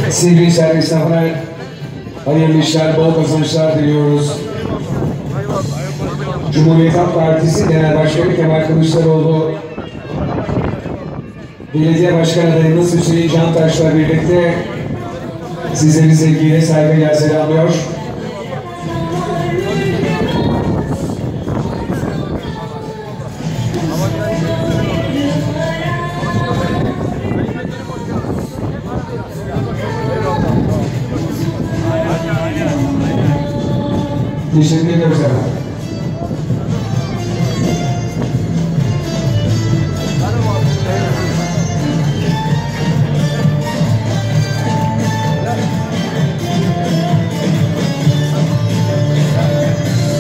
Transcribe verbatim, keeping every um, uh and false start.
Sivrihisar esnafına hayırlı işler, bol kazançlar diliyoruz. Cumhuriyet Halk Partisi Genel Başkanı Kemal Kılıçdaroğlu, Belediye Başkan adayımız Hüseyin Cantaş'la birlikte sizleri sevgiyle, saygıyla selamlıyor. Teşekkür ediyoruz efendim.